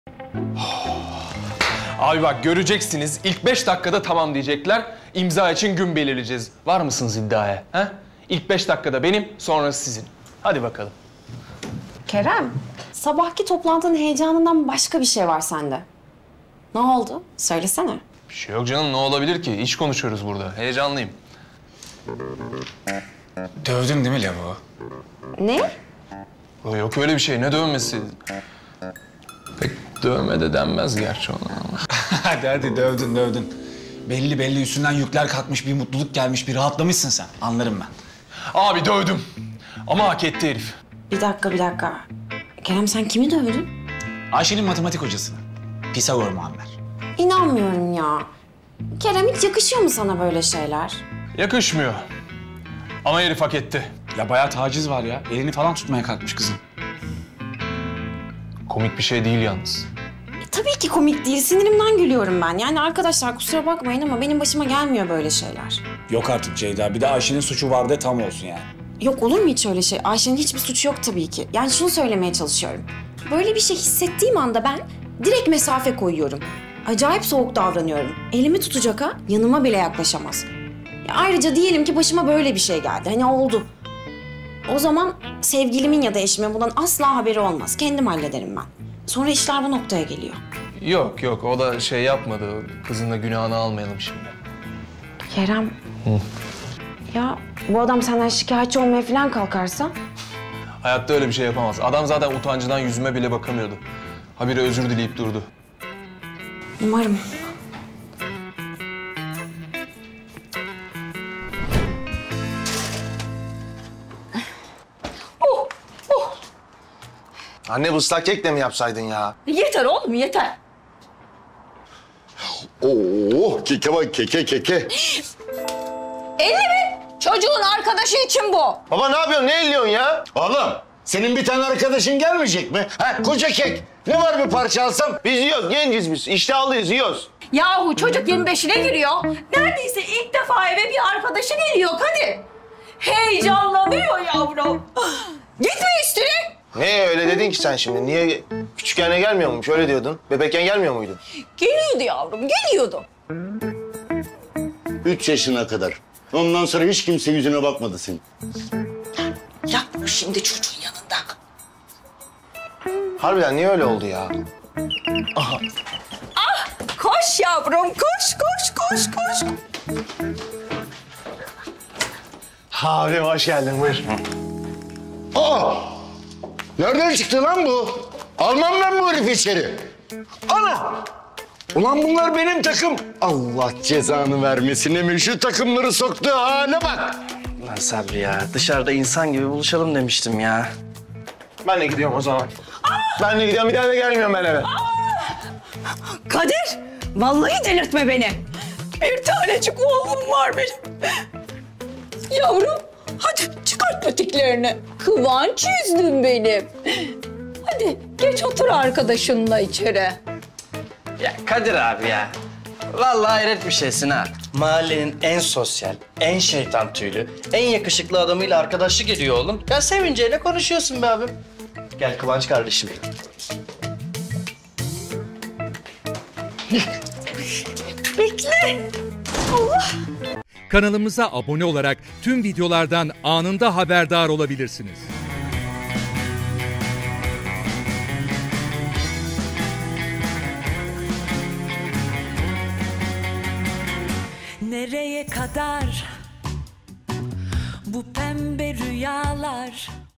Abi bak göreceksiniz. İlk 5 dakikada tamam diyecekler. İmza için gün belirleyeceğiz. Var mısınız iddiaya? He? İlk 5 dakikada benim, sonrası sizin. Hadi bakalım. Kerem, sabahki toplantının heyecanından başka bir şey var sende. Ne oldu? Söylesene. Bir şey yok canım, ne olabilir ki? İş konuşuyoruz burada. Heyecanlıyım. Dövdün değil mi Levo? Ne? Yok öyle bir şey. Ne dövmesi? Pek dövme de denmez gerçi ona ama. hadi dövdün. Belli üstünden yükler kalkmış, bir mutluluk gelmiş, bir rahatlamışsın sen. Anlarım ben. Abi dövdüm. Ama hak etti herif. Bir dakika. Kerem sen kimi dövdün? Ayşe'nin matematik hocasını. Pisagor Muammer. İnanmıyorum ya. Kerem hiç yakışıyor mu sana böyle şeyler? Yakışmıyor. Ama herif hak etti. Ya bayağı taciz var ya. Elini falan tutmaya kalkmış kızın. Komik bir şey değil yalnız. Tabii ki komik değil. Sinirimden gülüyorum ben. Yani arkadaşlar kusura bakmayın ama benim başıma gelmiyor böyle şeyler. Yok artık Ceyda. Bir de Ayşe'nin suçu var de tam olsun yani. Yok olur mu hiç öyle şey? Ayşe'nin hiçbir suçu yok tabii ki. Yani şunu söylemeye çalışıyorum. Böyle bir şey hissettiğim anda ben direkt mesafe koyuyorum. Acayip soğuk davranıyorum. Elimi tutacak ha, yanıma bile yaklaşamaz. Ya ayrıca diyelim ki başıma böyle bir şey geldi. Hani oldu. O zaman sevgilimin ya da eşimin bundan asla haberi olmaz. Kendim hallederim ben. Sonra işler bu noktaya geliyor. Yok o da şey yapmadı. Kızın da günahını almayalım şimdi. Kerem. Ya bu adam senden şikayetçi olmaya falan kalkarsa? Hayatta öyle bir şey yapamaz. Adam zaten utancından yüzüme bile bakamıyordu. Habire özür dileyip durdu. Umarım. Anne bu ıslak kek de mi yapsaydın ya? Yeter oğlum yeter. Oo, keke bak keke. 50 bin çocuğun arkadaşı için bu. Baba ne yapıyorsun? Ne elliyorsun ya? Oğlum senin bir tane arkadaşın gelmeyecek mi? Ha koca kek. Ne var bir parça alsam? Biz yiyoruz, genciz biz. İştahlıyız, yiyoruz. Yahu çocuk 25'ine giriyor. Neredeyse ilk defa eve bir arkadaşı geliyor Kadir. Heyecanlanıyor yavrum. Gitme üstüne. Ne öyle dedin ki sen şimdi? Niye küçükken gelmiyor muymuş? Öyle diyordun. Bebekken gelmiyor muydun? Geliyordu yavrum geliyordu. 3 yaşına kadar. Ondan sonra hiç kimse yüzüne bakmadı senin. Yapma şimdi çocuğun yanında. Harbiden niye öyle oldu ya? Koş yavrum koş. Abi hoş geldin buyur. Aa! Nereden çıktı lan bu? Almam ben bu herifi içeri. Ana! Ulan bunlar benim takım. Allah cezanı vermesin Emir. Şu takımları soktuğu hale bak. Lan Sabri ya, dışarıda insan gibi buluşalım demiştim ya. Ben de gidiyorum o zaman. Ben de gidiyorum. Bir daha da gelmiyorum ben eve. Kadir vallahi delirtme beni. Bir tanecik oğlum var benim. Yavrum hadi çıkart patiklerini. Kıvanç yüzdün benim. Hadi geç otur arkadaşınla içeri. Ya Kadir abi ya, vallahi hayret bir şeysin ha. Mahallenin en sosyal, en şeytan tüylü, en yakışıklı adamıyla arkadaşlık ediyor oğlum. Ya sevinceyle konuşuyorsun be abim. Gel Kıvanç kardeşim. Bekle. Kanalımıza abone olarak tüm videolardan anında haberdar olabilirsiniz. Nereye kadar bu pembe rüyalar?